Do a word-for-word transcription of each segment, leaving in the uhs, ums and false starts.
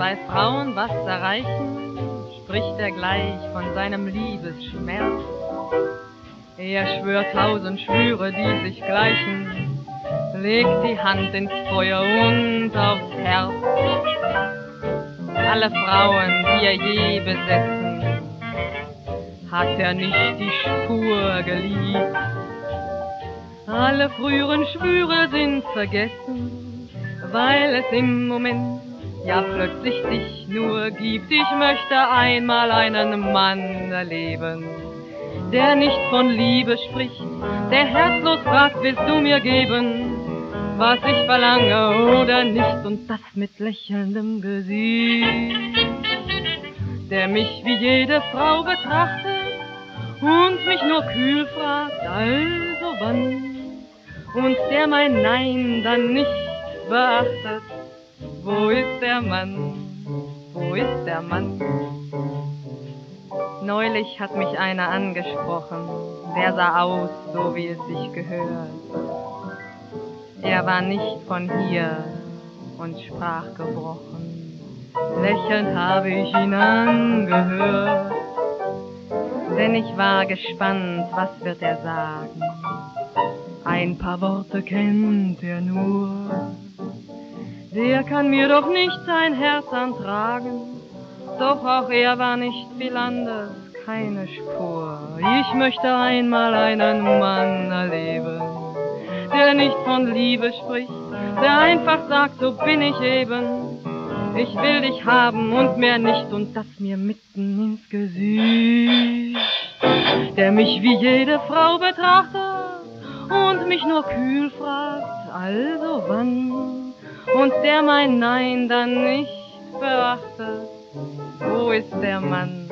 zwei Frauen was erreichen, spricht er gleich von seinem Liebesschmerz. Er schwört tausend Schwüre, die sich gleichen, legt die Hand ins Feuer und aufs Herz. Alle Frauen, die er je besessen, hat er nicht die Spur geliebt. Alle früheren Schwüre sind vergessen, weil es im Moment ja plötzlich sich nur gibt. Ich möchte einmal einen Mann erleben, der nicht von Liebe spricht, der herzlos fragt, willst du mir geben, was ich verlange oder nicht, und das mit lächelndem Gesicht, der mich wie jede Frau betrachtet und mich nur kühl fragt, also wann, und der mein Nein dann nicht beachtet. Wo ist der Mann? Wo ist der Mann? Neulich hat mich einer angesprochen, der sah aus, so wie es sich gehört. Er war nicht von hier und sprach gebrochen. Lächelnd habe ich ihn angehört, denn ich war gespannt, was wird er sagen. Ein paar Worte kennt er nur. Der kann mir doch nicht sein Herz antragen, doch auch er war nicht viel anders, keine Spur. Ich möchte einmal einen Mann erleben, der nicht von Liebe spricht, der einfach sagt, so bin ich eben. Ich will dich haben und mehr nicht, und das mir mitten ins Gesicht. Der mich wie jede Frau betrachtet und mich nur kühl fragt, also wann? Und der mein Nein dann nicht beachtet. Wo ist der Mann?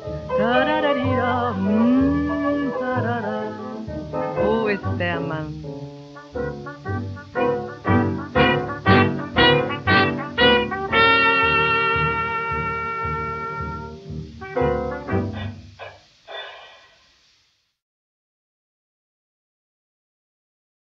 Wo ist der Mann?